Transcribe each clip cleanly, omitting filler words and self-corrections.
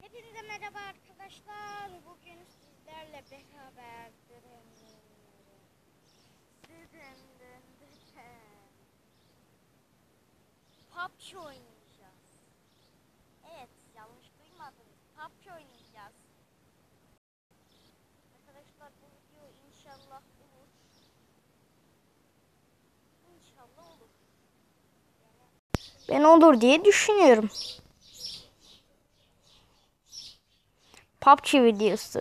Hepinize merhaba arkadaşlar. Bugün sizlerle beraber PUBG oynayacağız. Evet, yanlış duymadınız. PUBG oynayacağız. Arkadaşlar bu video inşallah olur. İnşallah olur. Ben olur diye düşünüyorum. PUBG videosu.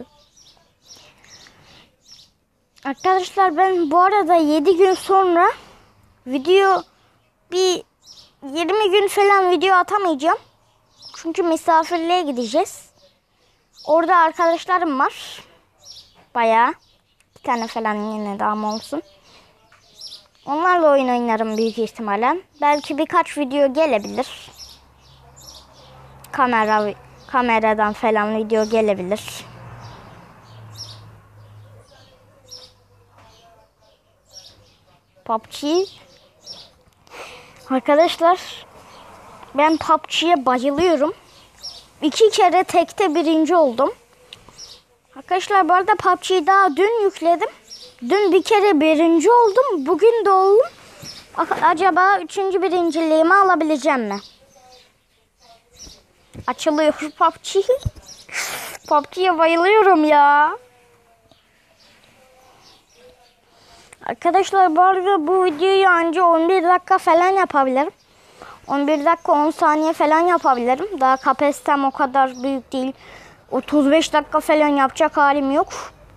Arkadaşlar ben bu arada 7 gün sonra video bir 20 gün falan video atamayacağım. Çünkü misafirliğe gideceğiz. Orada arkadaşlarım var. Bayağı. Bir tane falan yine daha olsun. Onlarla oyun oynarım büyük ihtimalle. Belki birkaç video gelebilir. Kameradan falan video gelebilir. PUBG. Arkadaşlar ben PUBG'ye bayılıyorum. 2 kere tekte birinci oldum. Arkadaşlar bu arada PUBG'yi daha dün yükledim. Dün bir kere birinci oldum. Bugün de oldum. Acaba 3. birinciliğimi alabileceğim mi? Açılıyor PUBG. PUBG'ye bayılıyorum ya. Arkadaşlar bu arada bu videoyu anca 11 dakika falan yapabilirim. 11 dakika 10 saniye falan yapabilirim. Daha kapasitem o kadar büyük değil. 35 dakika falan yapacak halim yok.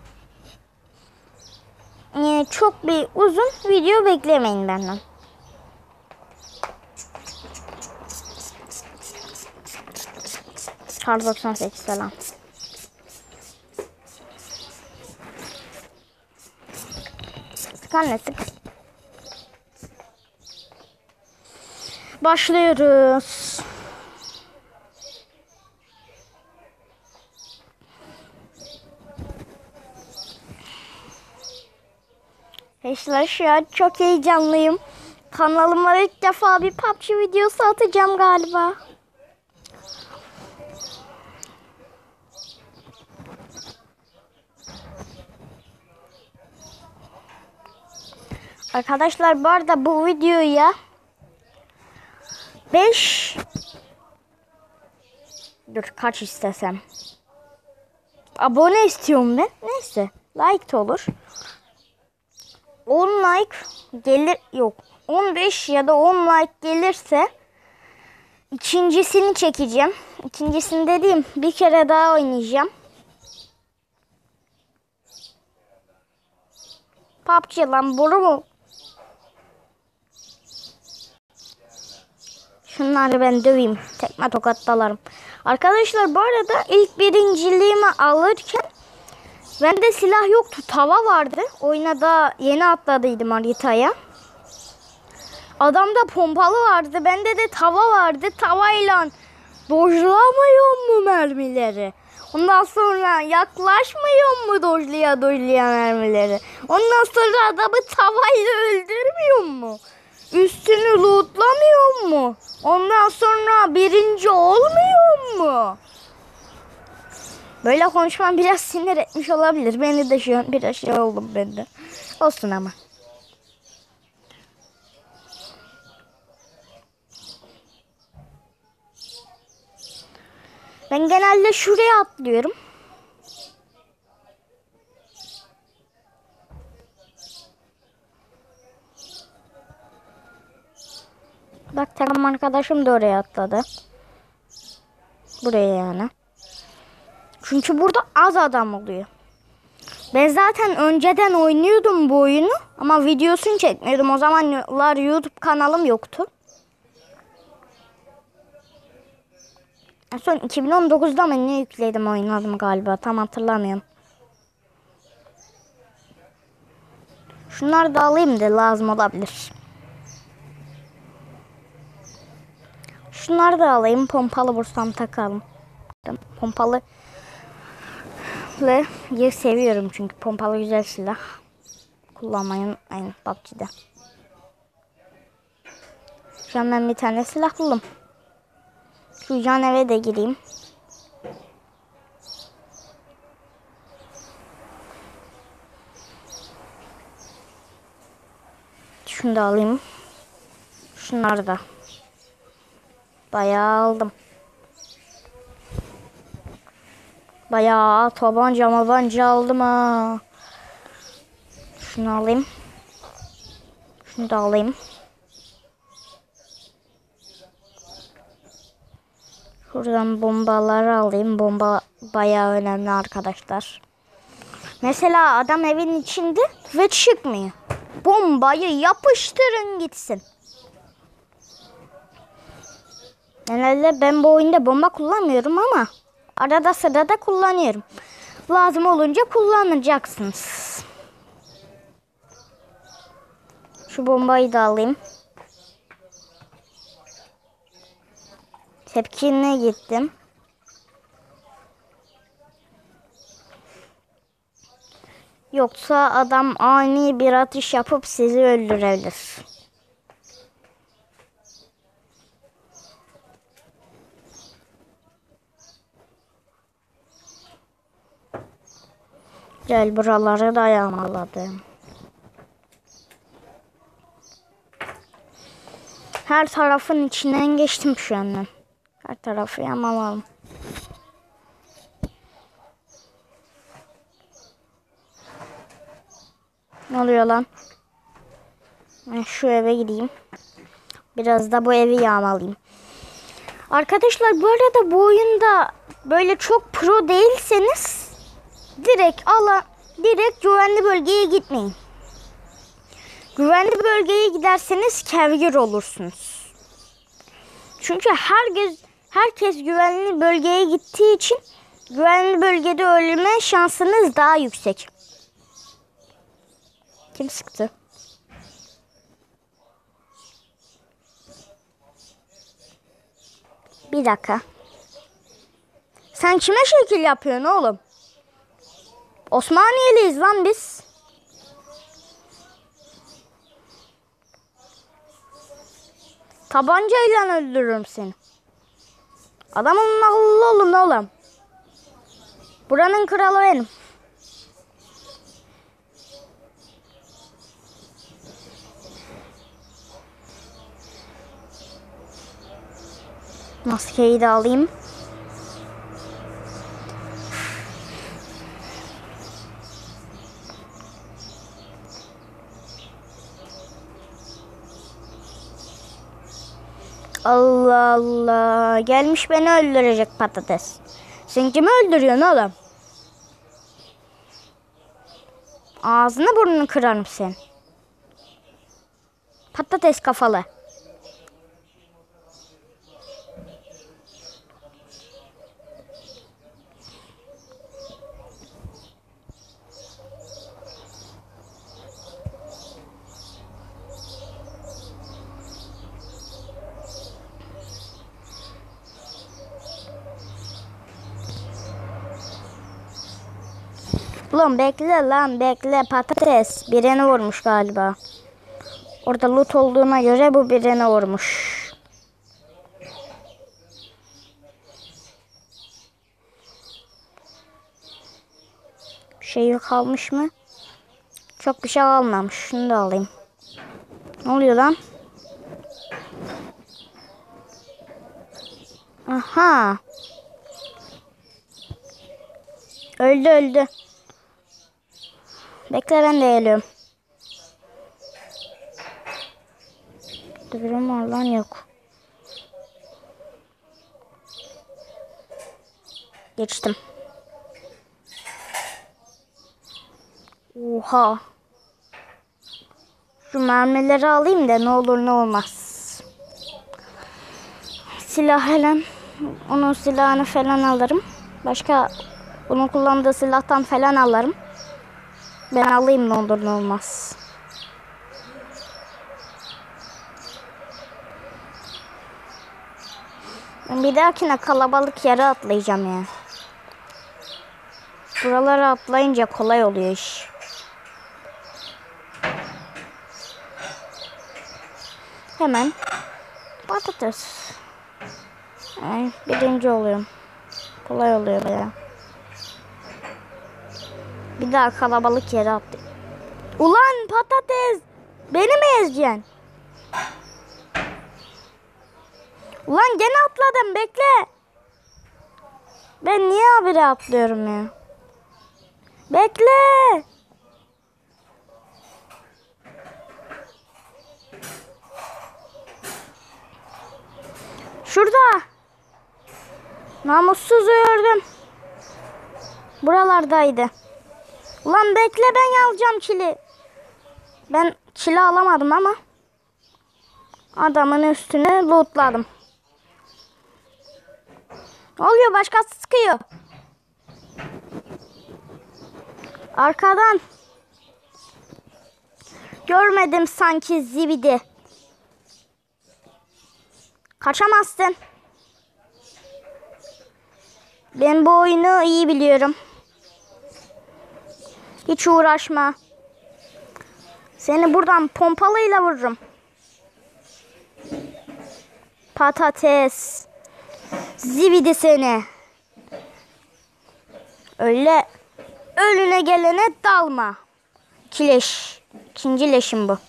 Yani çok bir uzun video beklemeyin benden. Kar 98 falan. Sık anne sık. Başlıyoruz. Arkadaşlar şu an çok heyecanlıyım. Kanalıma ilk defa bir PUBG videosu atacağım galiba. Arkadaşlar bu arada bu videoya 5 kaç istesem. Abone istiyorum ben. Neyse. Like de olur. 10 like gelir yok. 15 ya da 10 like gelirse ikincisini çekeceğim. İkincisini dediğim bir kere daha oynayacağım. PUBG lan boru mu? Şunları ben döveyim. Tekme tokat dalarım. Arkadaşlar bu arada ilk birinciliğimi alırken bende silah yoktu. Tava vardı. Oyuna da yeni atladıydım haritaya. Adamda pompalı vardı. Bende de tava vardı. Tavayla dojlamıyor mu mermileri? Ondan sonra yaklaşmıyor mu dojlaya mermileri? Ondan sonra adamı tavayla öldürmüyor mu? Üstünü lootlamıyor mu? Ondan sonra birinci olmuyor mu? Böyle konuşmam biraz sinir etmiş olabilir. Beni de şu an biraz şey oldum ben de. Olsun ama. Ben genelde şuraya atlıyorum. Bak takım arkadaşım da oraya atladı. Buraya yani. Çünkü burada az adam oluyor. Ben zaten önceden oynuyordum bu oyunu. Ama videosunu çekmiyordum. O zamanlar YouTube kanalım yoktu. En son 2019'da mı ne yükledim oynadım galiba. Tam hatırlamıyorum. Şunları da alayım da lazım olabilir. Şunları da alayım. Pompalı vursam takalım. Pompalı seviyorum çünkü pompalı güzel silah. Kullanmayı aynı PUBG'de. Şu an ben bir tane silah buldum. Şu can eve de gireyim. Şunu da alayım. Şunları da. Bayağı aldım. Bayağı tabanca aldım ha. Şunu alayım. Şunu da alayım. Şuradan bombaları alayım. Bomba bayağı önemli arkadaşlar. Mesela adam evin içinde ve çıkmıyor. Bombayı yapıştırın gitsin. Genelde ben bu oyunda bomba kullanmıyorum ama arada sırada kullanıyorum. Lazım olunca kullanacaksınız. Şu bombayı da alayım. Tepkine gittim. Yoksa adam ani bir atış yapıp sizi öldürebilir. Gel, buraları da yağmaladım. Her tarafın içinden geçtim şu anda. Her tarafı yağmaladım. Ne oluyor lan? Ben şu eve gideyim. Biraz da bu evi yağmalayayım. Arkadaşlar bu arada bu oyunda böyle çok pro değilseniz direkt güvenli bölgeye gitmeyin. Güvenli bölgeye giderseniz kevgir olursunuz. Çünkü herkes güvenli bölgeye gittiği için güvenli bölgede ölme şansınız daha yüksek. Kim sıktı? Bir dakika. Sen kime şekil yapıyorsun oğlum? Osmaniyeliyiz lan biz. Tabancayla öldürürüm seni. Adamın oğlum oğlum. Buranın kralı benim. Maskeyi de alayım. Allah Allah. Gelmiş beni öldürecek patates. Sen kimi öldürüyorsun oğlum? Ağzını burnunu kırarım sen. Patates kafalı. Ulan bekle patates. Birini vurmuş galiba. Orada loot olduğuna göre bu birini vurmuş. Bir şey kalmış mı? Çok bir şey kalmamış. Şunu da alayım. Ne oluyor lan? Aha. Öldü. Bekle, ben de geliyorum. Birim var lan, yok. Geçtim. Oha. Şu mermileri alayım da ne olur ne olmaz. Silah falan. Onun silahını falan alırım. Başka onun kullandığı silahtan falan alırım. Ben alayım, ne olur ne olmaz. Ben bir dahakine kalabalık yere atlayacağım ya. Buraları atlayınca kolay oluyor iş. Hemen patates. Birinci oluyorum. Kolay oluyor bayağı. Bir daha kalabalık yere atlayayım. Ulan patates! Beni mi ezeceksin? Ulan gene atladım, bekle. Ben niye habire atlıyorum ya? Bekle. Şurada. Namussuzu gördüm. Buralardaydı. Ulan bekle, ben alacağım kili. Ben kili alamadım ama adamın üstüne lootladım. Ne oluyor? Başkası sıkıyor. Arkadan. Görmedim sanki zibidi. Kaçamazsın. Ben bu oyunu iyi biliyorum. Hiç uğraşma. Seni buradan pompalıyla vururum. Patates. Zibidi seni. Öyle önüne gelene dalma. Kileş. İkinci leşim bu.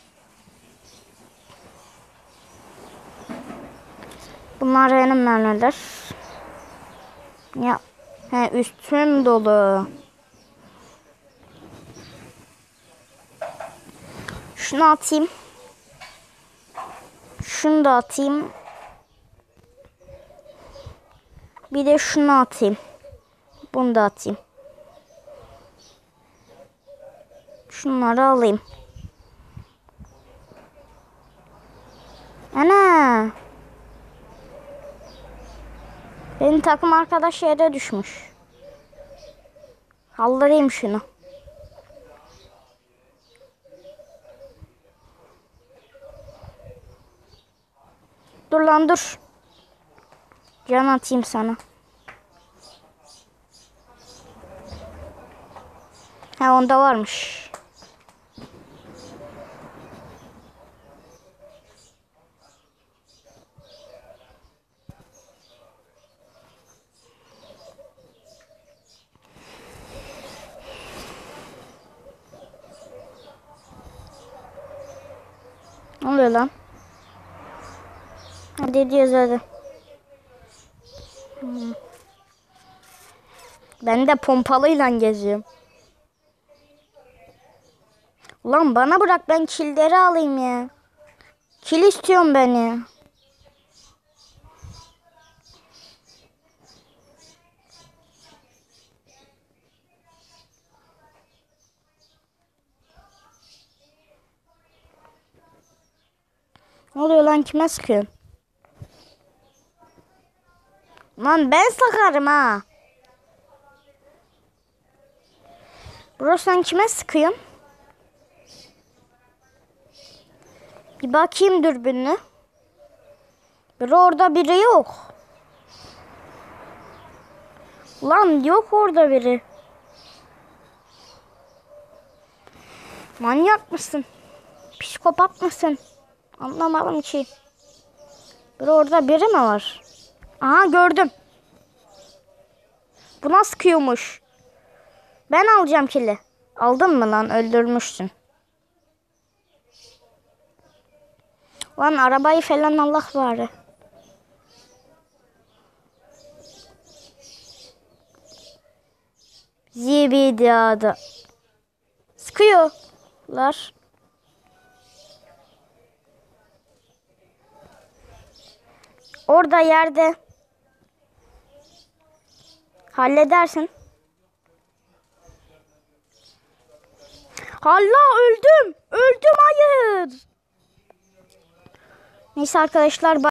Bunlar benim mermiler. Ya. Üstüm dolu. Şunu atayım. Şunu da atayım. Bir de şunu atayım. Bunu da atayım. Şunları alayım. Ana. Benim takım arkadaş yere düşmüş. Kaldırayım şunu. Dur lan dur. Can atayım sana. Onda varmış. Ne oluyor lan? Hadi diyoruz hadi. Ben de pompalıyla geziyorum. Ulan bana bırak, ben killeri alayım ya. Kil istiyorum ben ya. Ne oluyor lan, kime sıkıyorsun? Lan ben sıkarım ha. Bro sen kime sıkıyorsun? Bir bakayım dürbünle. Bro orada biri yok. Lan yok orada biri. Manyak mısın? Psikopat mısın? Anlamadım ki. Bro orada biri mi var? Aha gördüm. Bu nasıl sıkıyormuş? Ben alacağım kili. Aldın mı lan? Öldürmüşsün. Lan arabayı falan Allah bari. Zibidi adı. Sıkıyorlar. Orada yerde. Halledersin. Allah öldüm. Öldüm, hayır. Neyse arkadaşlar.